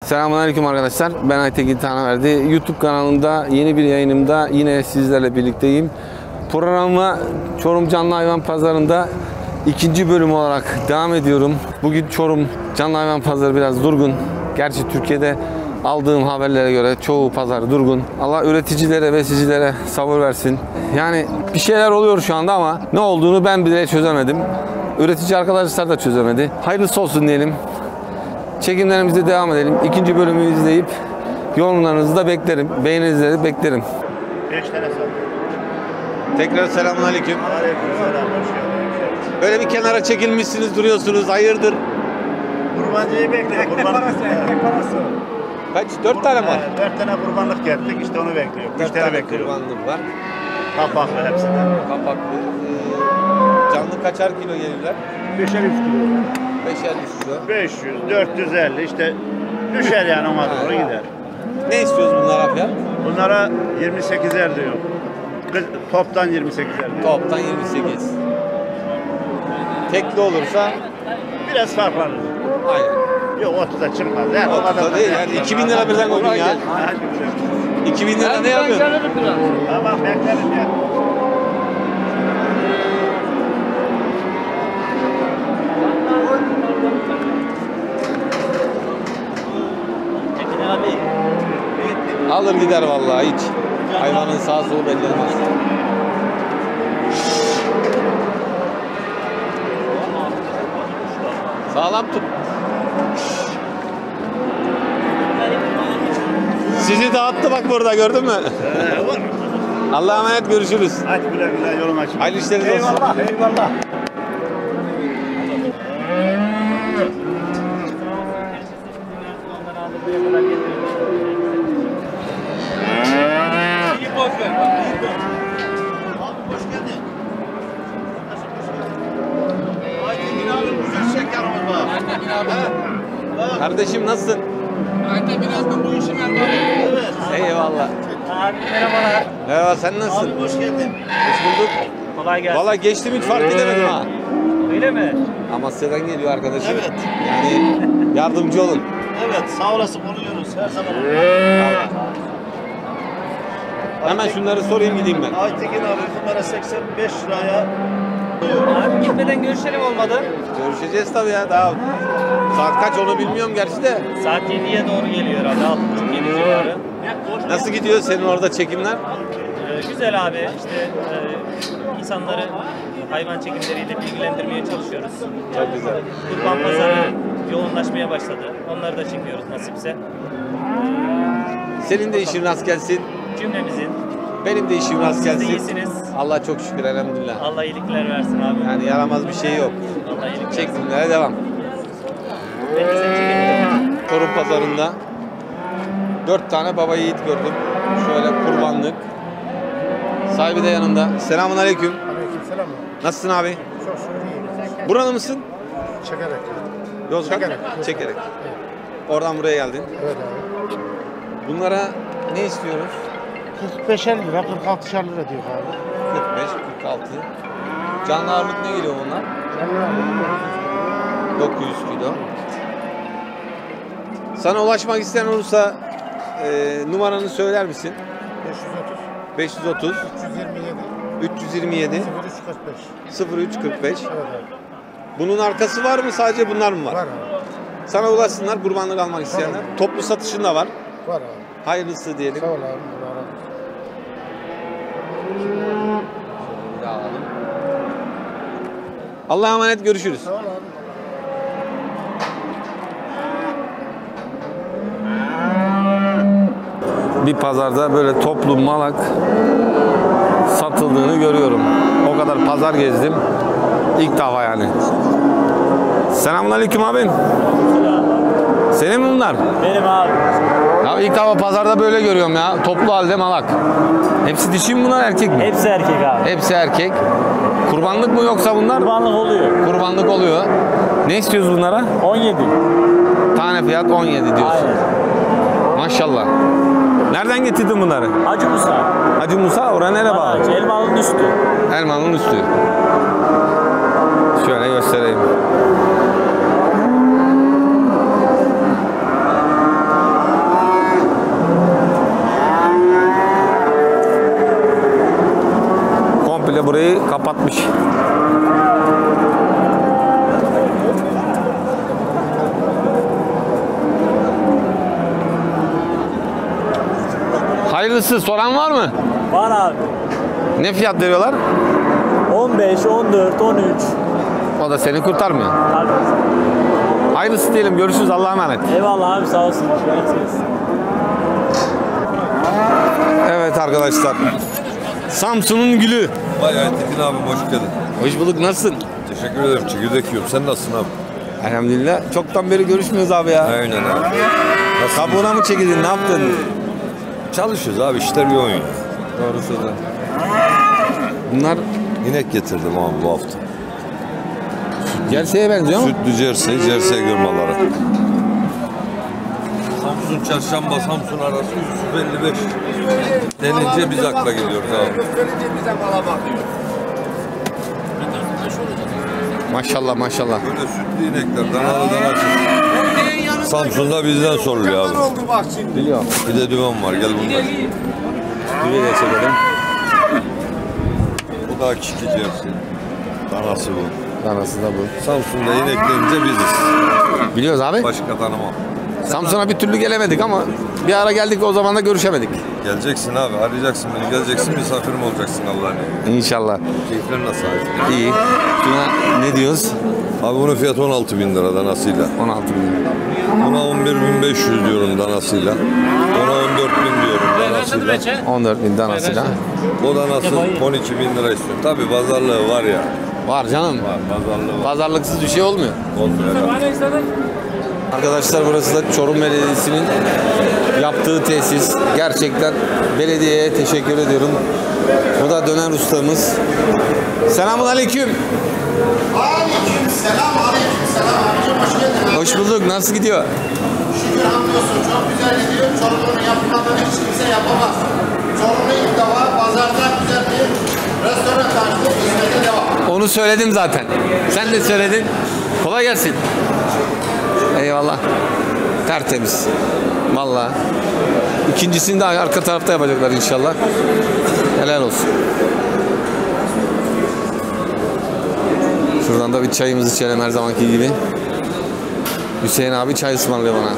Selamünaleyküm arkadaşlar. Ben Aytekin Tanaverdi. YouTube kanalımda yeni bir yayınımda yine sizlerle birlikteyim. Programıma Çorum Canlı Hayvan Pazarı'nda ikinci bölüm olarak devam ediyorum. Bugün Çorum Canlı Hayvan Pazarı biraz durgun. Gerçi Türkiye'de aldığım haberlere göre çoğu pazar durgun. Allah üreticilere, besicilere sabır versin. Yani bir şeyler oluyor şu anda ama ne olduğunu ben bile çözemedim. Üretici arkadaşlar da çözemedi. Hayırlısı olsun diyelim. Çekimlerimize devam edelim. İkinci bölümü izleyip yorumlarınızı da beklerim. Beğeninizi de beklerim. 5 tane sat. Tekrar selamünaleyküm. Aleykümselam. Hoş geldin. Böyle bir kenara çekilmişsiniz, duruyorsunuz. Hayırdır? Kurbancıyı bekliyor. Kurbanlık parası. Kaç? 4 tane mi var? 4 tane kurbanlık geldik. İşte onu bekliyor. 4 Müşteri tane bekliyor. kurbanlık var. Kapaklı hepsinden. Kapaklı. Canlı kaçar kilo gelirler? 5'er 100 kilo. 5'er 100 kilo. 500, 450 işte düşer yani ona doğru gider. Ne istiyoruz bunlara fiyat? Bunlara 28'er diyor. Toptan 28'er diyor. Toptan 28. Tekli olursa Biraz farklanır. aynen. Yok 30'a çıkmaz. Yani 30'a değil yani 2000 lira birden koydun ya. 2000 lira ne yapıyorsun? Tamam beklerim ya. Alır gider vallahi hiç. Hayvanın sağ solu belli olmaz. Sağlam tut. Sizi dağıttı bak burada, gördün mü? Allah'a emanet, görüşürüz. Aç güle güle yolun açık. Hayırlı işleriniz olsun. Eyvallah, eyvallah. Hoş geldin. Aytekin abi güzel şekerimiz var. Aytekin abi. Kardeşim nasılsın? Aytekin abi bu işin ermanı. Evet. Eyvallah. Abi merhabalar. Merhaba, sen nasılsın? Abi hoş geldin. Hoş bulduk. Kolay gelsin. Valla geçtim hiç fark edemedim ha. Öyle mi? Amasya'dan geliyor arkadaşım. Evet. Yani yardımcı olun. Evet sağ olasın buluyoruz her zaman. Hemen şunları sorayım gideyim ben. Aytekin abi numara 85 liraya. Abi gitmeden görüşelim olmadı. Görüşeceğiz tabii ya, daha saat kaç onu bilmiyorum gerçi de. Saat 7'ye doğru geliyor abi. 6.30-7 civarı. Nasıl gidiyor senin orada çekimler? Güzel abi. İşte insanları hayvan çekimleriyle bilgilendirmeye çalışıyoruz. Çok güzel. Kurban pazarı yoğunlaşmaya başladı. Onları da çekiyoruz nasipse. Senin de işin rast gelsin. Cümlemizin. Benim de işim rast Siz de gelsin. iyisiniz. Allah çok şükür, elhamdülillah. Allah iyilikler versin abi. Yani yaramaz bir şey yok. Allah iyilik versin. Çekimlere devam. Ben de seni çekelim. Çorum pazarında 4 tane baba yiğit gördüm. Şöyle kurbanlık. Sahibi de yanımda. Selamünaleyküm. Aleykümselam. Nasılsın abi? Çok şükür iyi. Buralı mısın? Çekerek. Yozgat. Çekerek. Çekerek. Oradan buraya geldin. Evet abi. Bunlara ne istiyoruz? 45'er lira, 46'şer lira diyor abi. 45, 46. Canlı ağırlık ne geliyor bunlar? Canlı abi. 900 kilo. Sana ulaşmak isteyen olursa numaranı söyler misin? 530, 530 327, 327 0345. 0345. Evet abi. Bunun arkası var mı? Sadece bunlar mı var? Var abi. Sana ulaşsınlar kurbanlık almak isteyenler. Toplu satışın da var. Var abi. Hayırlısı diyelim. Sağ ol abi. Allah razı olsun. Bir daha alalım. Allah'a emanet, görüşürüz. Sağ ol abi. Bir pazarda böyle toplu malak satıldığını görüyorum. O kadar pazar gezdim. İlk defa yani. Selamünaleyküm abim. Senin mi bunlar? Benim abi. Ya ilk defa pazarda böyle görüyorum ya. Toplu halde malak. Hepsi dişi mi bunlar, erkek mi? Hepsi erkek abi. Hepsi erkek. Kurbanlık mı yoksa bunlar? Kurbanlık oluyor. Kurbanlık oluyor. Ne istiyoruz bunlara? 17. Tane fiyat 17 diyorsun. Aynen. Maşallah. Nereden getirdin bunları? Hacı Musa. Hacı Musa, oraya nereye bağlı? Elmalı'nın üstü. Elmanın üstü. Şöyle göstereyim. Hayırlısı soran var mı? Var abi. Ne fiyat veriyorlar? 15, 14, 13. O da seni kurtarmıyor. Abi. Hayırlısı diyelim. Görüşürüz. Allah'a emanet. Eyvallah abi sağ olsun. Görüşürüz. Evet arkadaşlar. Samsun'un gülü. Vay Aytekin abi hoş geldin. Hoş bulduk. Nasılsın? Teşekkür ederim. Çekirdek yiyorum. Sen nasılsın abi? Elhamdülillah. Çoktan beri görüşmüyoruz abi ya. Aynen abi. Nasılsın? Kabuğuna mı çekildin? Ne yaptın? Çalışıyoruz abi. İşler yoğun ya. Doğru söylüyorsun. Bunlar İnek getirdim abi bu hafta. gerçeğe benziyor mu? Sütlü Jersey gırmaları. Samsun Çarşamba Samsun arası 155. Denince biz akla geliyoruz abi. Maşallah maşallah. Böyle sütlü inekler danalı danasız. Samsun'da bizden soruluyor abi. Biliyorum. Bir de düven var gel bunlar. Düve de çekelim. Bu da Kiki Jersey. Danası bu. Danası da bu. Samsun'da inek denince biziz. Biliyoruz abi. Başka tanımam. Samsun'a bir türlü gelemedik ama bir ara geldik, o zaman da görüşemedik. Geleceksin abi, arayacaksın beni, geleceksin, misafirim olacaksın Allah'ın izniyle. İnşallah. Keyifler nasıl abi? İyi. Şuna ne diyoruz? Abi bunun fiyatı 16.000 lira danasıyla. 16 bin. Buna 11.500 diyorum danasıyla. Ona 14.000 diyorum danasıyla. 14 bin danasıyla. O danası 12.000 lira istiyor. Tabii pazarlığı var ya. Var canım. Var, pazarlığı var. Pazarlıksız bir şey olmuyor. Olmuyor. Arkadaşlar burası da Çorum Belediyesi'nin yaptığı tesis. Gerçekten belediyeye teşekkür ediyorum. Bu da döner ustamız. Selamun aleyküm. Aleykümselam, aleykümselam abicim, hoş geldin. Hoş bulduk. Nasıl gidiyor? Şükür hamdolsun, çok güzel gidiyor. Çorum'un yapmadığını hiç kimse yapamaz. Çorum'da ilk defa pazarda güzel bir restoran açtı, hizmete devam. Onu söyledim zaten. Sen de söyledin. Kolay gelsin. Eyvallah. Tertemiz. Vallahi. İkincisini de arka tarafta yapacaklar inşallah. Helal olsun. Şuradan da bir çayımızı içelim her zamanki gibi. Hüseyin abi çay ısmarlıyor bana.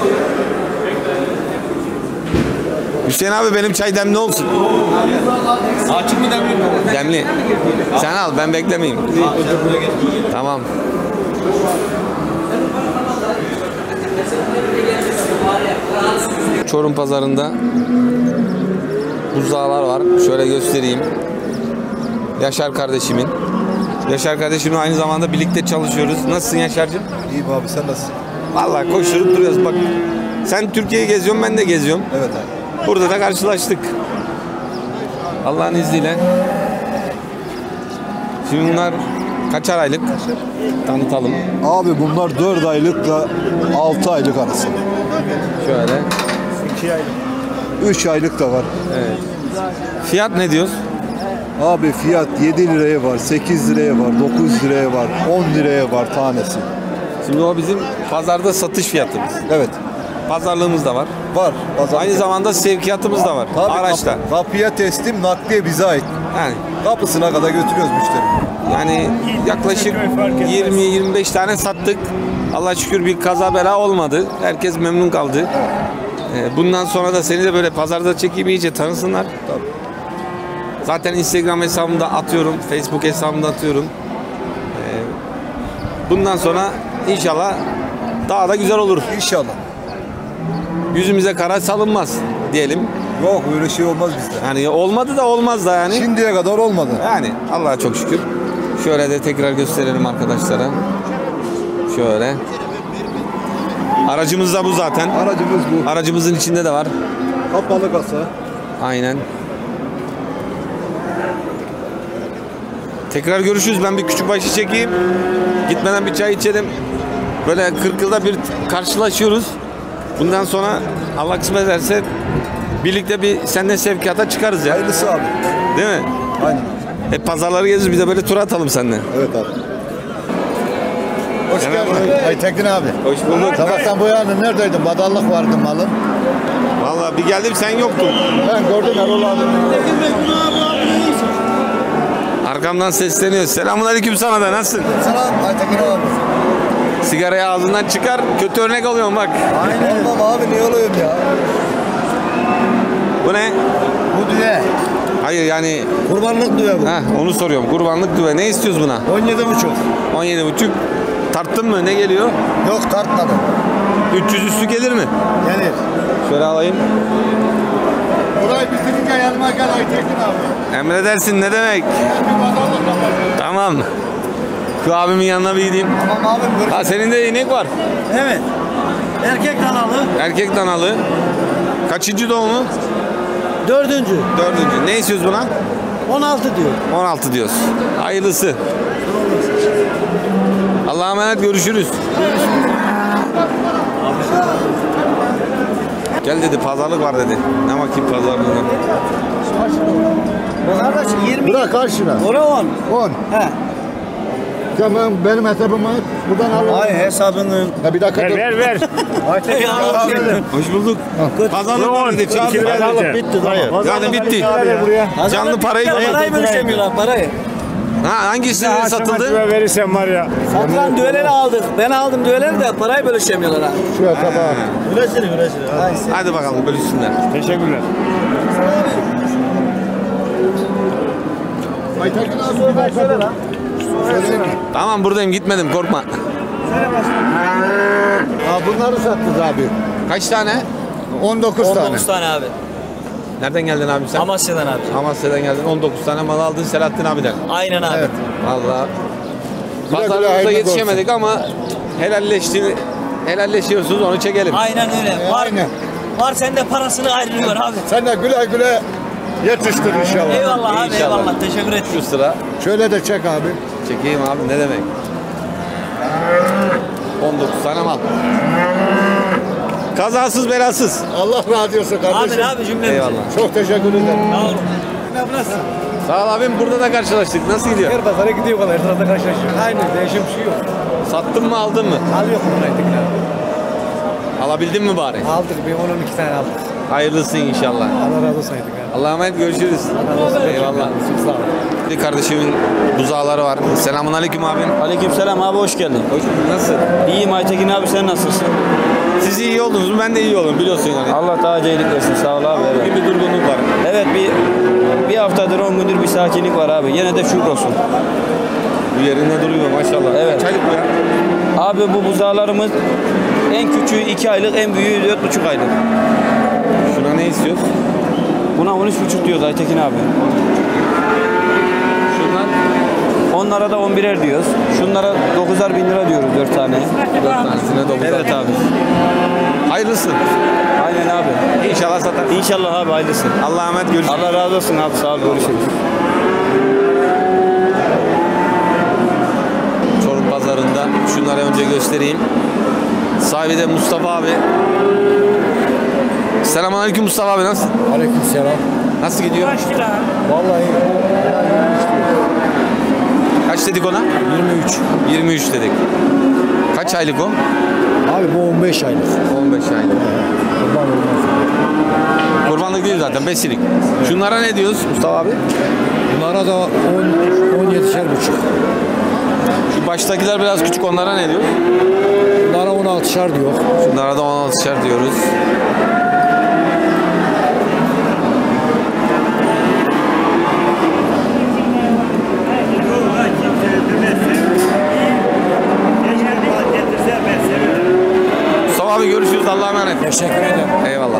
Hüseyin abi benim çay demli olsun. Açık mı demli mi? Demli. Sen al, ben beklemeyeyim. Tamam. Çorum pazarında buzdağlar var. Şöyle göstereyim. Yaşar kardeşimin. Yaşar kardeşimle aynı zamanda birlikte çalışıyoruz. Nasılsın Yaşar'cığım? İyiyim abi sen nasılsın? Vallahi koşturup duruyoruz. Bak sen Türkiye'yi geziyorsun, ben de geziyorum. Evet abi. Burada da karşılaştık. Allah'ın izniyle. Şimdi bunlar kaçar aylık? Tanıtalım. Abi bunlar 4 aylıkla 6 aylık arası. Şöyle. 3 aylık da var. Evet. Fiyat ne diyoruz? Abi fiyat 7 liraya var, 8 liraya var, 9 liraya var, 10 liraya var tanesi. Şimdi o bizim pazarda satış fiyatımız. Evet. Pazarlığımız da var. Var. Pazar. Aynı zamanda sevkiyatımız da var. Tabii, Araçta. Kapıya teslim, nakliye bize ait. Yani Kapısına kadar götürüyoruz müşteri. yani yaklaşık 20-25 tane sattık. Allah şükür bir kaza bela olmadı. Herkes memnun kaldı. Bundan sonra da seni de böyle pazarda çekeyim, iyice tanısınlar. Tabii. Zaten Instagram hesabımda atıyorum, Facebook hesabımda atıyorum. Bundan sonra inşallah daha da güzel olur. İnşallah. Yüzümüze kara salınmaz diyelim. Yok öyle şey olmaz bizde. Yani olmadı da olmaz da yani. Şimdiye kadar olmadı. Yani Allah'a çok şükür. Şöyle de tekrar gösterelim arkadaşlara. Şöyle. Aracımız da bu zaten. Aracımız bu. Aracımızın içinde de var. Kapalı kasa. Aynen. Tekrar görüşürüz. Ben bir küçük başı çekeyim. Gitmeden bir çay içelim. Böyle 40 yılda bir karşılaşıyoruz. Bundan sonra Allah kısmet ederse birlikte bir seninle sevkiyata çıkarız ya. Hayırlısı abi. Değil mi? Aynen. Hep pazarları geziriz. Bir de böyle tur atalım seninle. Evet abi. Hoş geldin. Aytekin abi. Hoş bulduk. Sabahtan bu yana neredeydin? Badallık vardı malım. Vallahi bir geldim sen yoktun. Ben gördüm Erol abi. Arkamdan sesleniyor. Selamünaleyküm sana da. Nasılsın? Selam Aytekin abi. Sigarayı ağzından çıkar. Kötü örnek alıyorum bak. Aynen. Olmam abi niye oluyorum ya? Bu ne? Bu düve. Hayır yani Kurbanlık düve bu. onu soruyorum. Kurbanlık düve. Ne istiyoruz buna? 17,5. 17,5. Tarttın mı? Ne geliyor? Yok tartmadım. 300 üstü gelir mi? Gelir. Şöyle alayım. Burayı bitirince yanıma gel Aytekin abi. Emredersin ne demek? Tamam. Şu abimin yanına bir gideyim. Tamam abim. Ha senin de inek var. Evet. Erkek kanalı. Erkek danalı. Kaçıncı doğumu? 4. 4. Ne istiyoruz buna? 16 diyor. 16 diyoruz. Hayırlısı. Allah'a emanet, görüşürüz. Gel dedi, pazarlık var dedi. Ne bakayım pazarlığına. Kardeş 20. Bırak karşına. Ora 10. 10. He. Tamam benim hesabımı buradan al. Ay hesabını. Ya bir dakika dur. Ver. Aytekin abi. Hoş bulduk. Pazarlık var dedi. Çağırdı. Pazarlık bitti dayı. Yani bitti. Canlı parayı Parayı bölüşemiyorlar parayı. Ha hangisi satıldı? Verirsen var ya. Satılan düveleri aldık. Ben aldım düveleri de parayı bölüşemiyorlar ha. Şu hesaba. Üretiri. Hadi bakalım bölüşsünler. Teşekkürler. Aytekin abi ver söyle lan. Tamam buradayım, gitmedim, korkma. Ha bunları sattınız abi. Kaç tane? 19 tane. 19 tane abi. Nereden geldin abi sen? Amasya'dan abi. Amasya'dan geldin. 19 tane mal aldın Selahattin abiden. Aynen abi. Evet. Vallahi Güle güle, pazarımıza hayırlı yetişemedik ama helalleşiyorsunuz, onu çekelim. Aynen öyle. Var, Aynen. var sende parasını ayrılıyor abi. Sen de güle güle yetiştir inşallah. Eyvallah abi İnşallah. eyvallah. Teşekkür ederim. Şu sıra Şöyle de çek abi. çekeyim abi, ne demek? 19 tane mal. Kazasız belasız. Allah razı olsun kardeşim. Abi cümlemiz. Eyvallah. Çok teşekkür ederim. Sağ olun. Sağ ol abim, burada da karşılaştık. Nasıl gidiyor? Her pazara gidiyor kadar. Etrafta karşılaşıyor. Aynı değişim bir şey yok. Sattın mı, aldın mı? Alıyor mu Aytekin abi? Alabildin mi bari? Aldık. Bir 10-12 tane aldık. Hayırlısı inşallah. Allah razı olsun Aytekin abi. Allah'a emanet, görüşürüz. Eyvallah. Sağ ol. Bir kardeşimin buzağları var. Selamun aleyküm abim. Aleykümselam abi hoş geldin. Hoş bulduk. Nasılsın? İyiyim Aytekin abi sen nasılsın? Siz iyi oldunuz mu? Ben de iyi oldum, biliyorsun yani. Allah daha iyilik versin sağ ol abi. Bugün bir durgunluk var. Evet bir haftadır 10 gündür bir sakinlik var abi. Yine de şükür olsun. Bu yerinde duruyor maşallah. Evet. Kaç aylık bu ya? Abi bu buzağlarımız en küçüğü 2 aylık, en büyüğü 4,5 aylık. Şuna ne istiyoruz? Buna 13,5 diyoruz Aytekin abi. Şundan Onlara da 11'er diyoruz. Şunlara 9'ar bin lira diyoruz 4 tane. 4 tanesine 9. Evet abi. Hayırlısı. Aynen abi. İnşallah satar. İnşallah abi hayırlısı. Allah'a emanet, görüşürüz. Allah razı olsun abi sağ ol görüşürüz. Çorum pazarında şunları önce göstereyim. Sahibi de Mustafa abi. Selamünaleyküm Mustafa abi, nasıl? Aleykümselam. Nasıl gidiyor? Vallahi Kaç dedik ona? 23. 23 dedik. Kaç aylık o? Abi bu 15 aylık. 15 aylık. Kurban olmaz. Kurbanlık değil zaten, besilik. Şunlara ne diyoruz Mustafa abi? Bunlara da 17'şer buçuk. Şu baştakiler biraz küçük, onlara ne diyoruz? Bunlara 16'şer diyor. Şunlara da 16'şer diyoruz. Mustafa abi görüşürüz, Allah'a emanet. Teşekkür ederim. Eyvallah.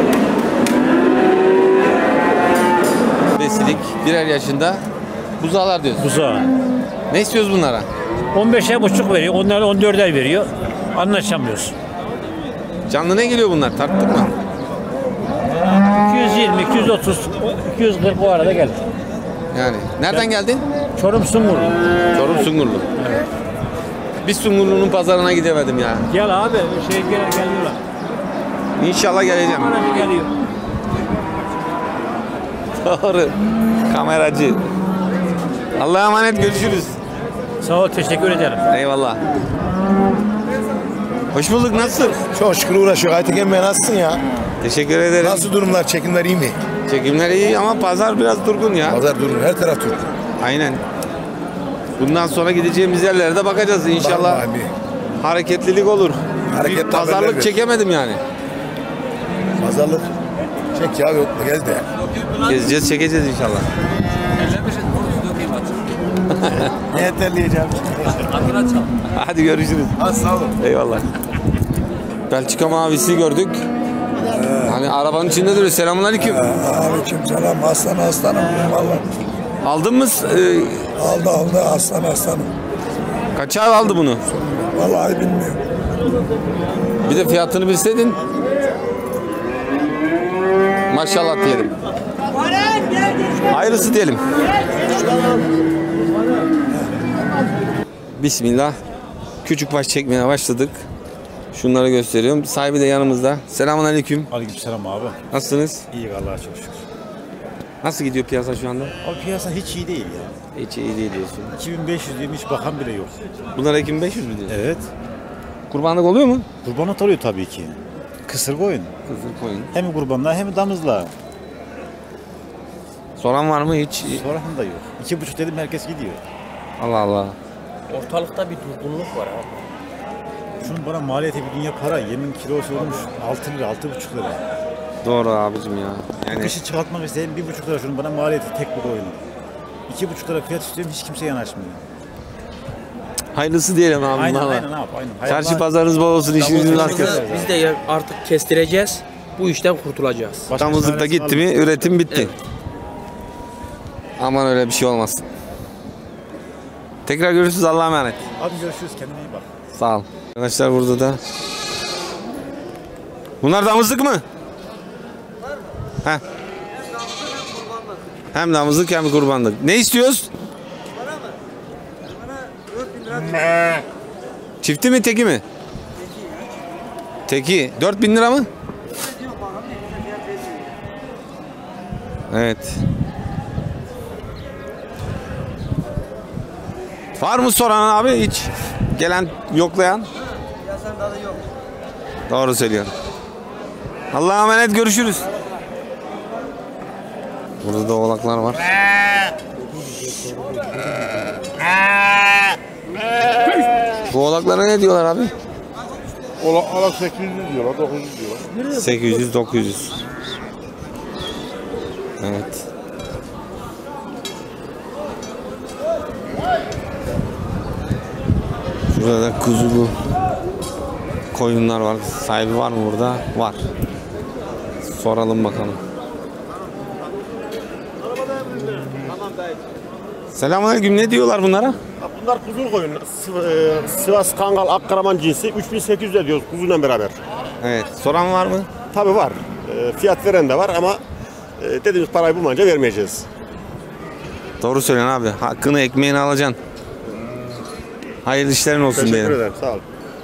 Besilik, birer yaşında buzağlar diyoruz. Buzağı. Ne istiyoruz bunlara? 15'e buçuk veriyor. Onlar 14'er veriyor. Anlaşamıyoruz. Canlı ne geliyor bunlar? Tarttık mı? 220, 230, 240 o arada gelir. Yani. Nereden geldin? Çorum Sungurlu. Çorum Sungurlu. Biz Sungurlu'nun pazarına gidemedim ya. Gel abi geliyorlar. İnşallah geleceğim. Kameracı geliyor. Doğru. Kameracı. Allah'a emanet, görüşürüz. Sağ ol teşekkür ederim. Eyvallah. Hoş bulduk, nasılsın? Çok şükür uğraşıyor. Aytekin Bey nasılsın ya? Teşekkür ederim. Nasıl durumlar? Çekimler iyi mi? Çekimler iyi ama pazar biraz durgun ya. Pazar durum. Her taraf durgun. Aynen. Bundan sonra gideceğimiz yerlere de bakacağız inşallah. Vallahi bir Hareketlilik olur. Hareketli Bir pazarlık haberler ver. çekemedim yani. pazarlık. Çek ya yok gel de. Gezeceğiz, çekeceğiz inşallah. Ne terleyeceğim? Hadi görüşürüz. Az sağ olun. Eyvallah. Belçika mavisi gördük. Hani arabanın içinde duruyor. Selamünaleyküm. Aleyküm selam. Aslanım. Vallahi. Aldın mı? Aldı aslanım. Kaça aldı bunu? Vallahi bilmiyorum. Bir de fiyatını bilseydin. Maşallah diyelim. Hayırlısı diyelim. Bismillah. Küçük baş çekmeye başladık. Şunları gösteriyorum. Sahibi de yanımızda. Selamünaleyküm. Aleykümselam abi. Nasılsınız? İyi vallahi çok şükür. Nasıl gidiyor piyasa şu anda? Abi piyasa hiç iyi değil ya. Hiç iyi değil diyorsun. 2500 demiş bakan bile yok. Bunlar 2500 mü diyorsun? Evet. Kurbanlık oluyor mu? Kurbanlık oluyor tabii ki. Kısır koyun. Kızıl koyun. Hem kurbanlar hem damızlar. Soran var mı hiç? Soran da yok. 2,5 dedim herkes gidiyor. Allah Allah. Ortalıkta bir durgunluk var abi. Şunun bana maliyeti bir dünya para. Yemin kilosu olmuş 6 lira 6,5 lira. Doğru abicim ya. Yani Kışı çıkartmak isteyeyim 1,5 lira şunun bana maliyeti tek bir koyun. 2,5 lira fiyat istiyorum hiç kimse yanaşmıyor. hayırlısı diyelim abi. Aynen vallahi. ne yap aynen. Çarşı pazarınız bol olsun, işinizin rast gelsin. Biz de artık kestireceğiz. Bu işten kurtulacağız. Damızlıkta gitti mi üretim bitti. Aman öyle bir şey olmasın. Tekrar görüşürüz, Allah'a emanet. Hadi görüşürüz kendine iyi bak. Sağ ol. Arkadaşlar burada da. Bunlar damızlık mı? Heh. Hem damızlık hem kurbanlık. Ne istiyoruz? Çifti mi teki mi? Teki. 4.000 lira mı? Evet. Var mı soran abi hiç? Gelen yoklayan? Doğru söylüyorsun. Allah'a emanet, görüşürüz. Burada da oğlaklar var. Bu oğlaklara ne diyorlar abi? Oğlak 800 diyorlar, 900 diyorlar. 800, 900. Evet. Şurada da kuzulu koyunlar var. Sahibi var mı burada? Var. Soralım bakalım. Selamünaleyküm. Ne diyorlar bunlara? Bunlar kuzul koyun. Sivas Kangal Akkaraman cinsi 3800 diyoruz kuzuyla beraber. Evet. Soran var mı? Tabii var. Fiyat veren de var ama dediğimiz parayı bulmayınca vermeyeceğiz. Doğru söylüyorsun abi. Hakkını, ekmeğini alacaksın. Hayırlı işlerin olsun Teşekkür diyelim. ederim. Sağ ol.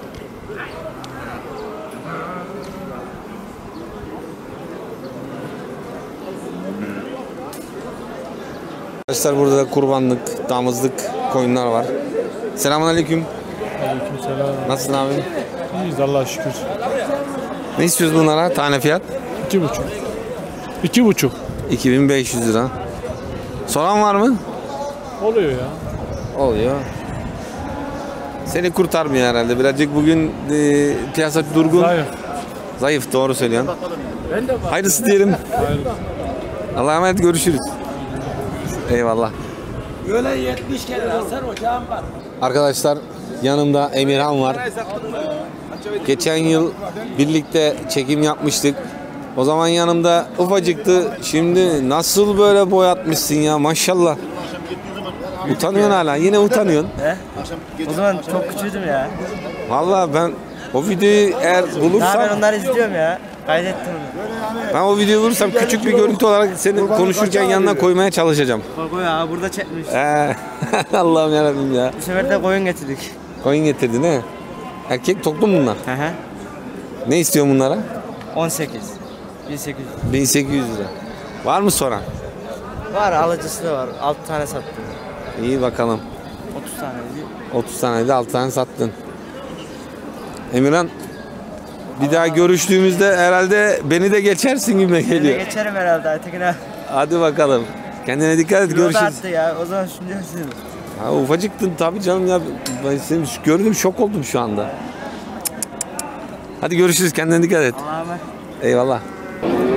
Arkadaşlar burada da kurbanlık, damızlık koyunlar var. Selamünaleyküm. Aleykümselam. Nasılsın abi? İyiyiz Allah'a şükür. Ne istiyoruz bunlara? Tane fiyat? 2,5. 2,5. 2500 lira. Soran var mı? Oluyor ya. Oluyor. Seni kurtarmıyor herhalde. Birazcık bugün piyasa durgun. Zayıf. Zayıf, doğru söylüyorsun. Hayırlısı diyelim. Allah'a emanet, görüşürüz. Eyvallah. Böyle 70 kere Hasan Hocam var. Arkadaşlar yanımda Emirhan var. Geçen yıl birlikte çekim yapmıştık. O zaman yanımda ufacıktı. Şimdi nasıl böyle boyatmışsın ya, maşallah. Utanıyorsun hala. Yine utanıyorsun. O zaman çok küçüğüydüm ya. Vallahi ben o videoyu eğer bulursam, Ben onları izliyorum ya. Kaydettim onu. ben o videoyu bulursam küçük bir görüntü olarak seni konuşurken yanına koymaya çalışacağım. Koy ya burada çekmiş. Allah'ım yarabbim ya. Bu sefer de koyun getirdik. Koyun getirdin he? Erkek toklu mu bunlar? Hı hı. Ne istiyorsun bunlara? 18. 1800. 1800 lira. Var mı soran? Var, alıcısı da var. 6 tane sattım. İyi bakalım. 30 tane. 30 tane de 6 tane sattın. Emirhan, bir daha görüştüğümüzde herhalde beni de geçersin gibi Ben de geliyor. geçerim herhalde Aytekin abi. Hadi bakalım. Kendine dikkat et, Yolda görüşürüz. attı ya. O zaman şimdi misin? Ha, ufacıktın tabii canım ya. Ben seni gördüm, şok oldum şu anda. Hadi görüşürüz, kendine dikkat et. Allah'a emanet. Eyvallah.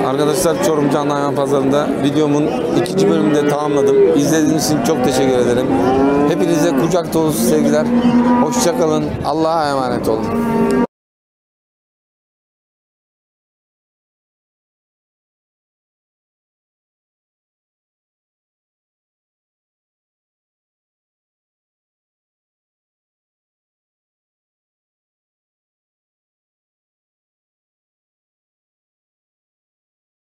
Arkadaşlar Çorum Canlı Hayvan Pazarı'nda videomun 2. bölümünde tamamladım. İzlediğiniz için çok teşekkür ederim. Hepinize kucak dolusu sevgiler. Hoşça kalın. Allah'a emanet olun.